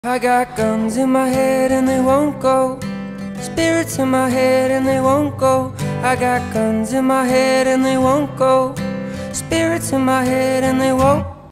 I got guns in my head and they won't go. Spirits in my head and they won't go. I got guns in my head and they won't go. Spirits in my head and they won't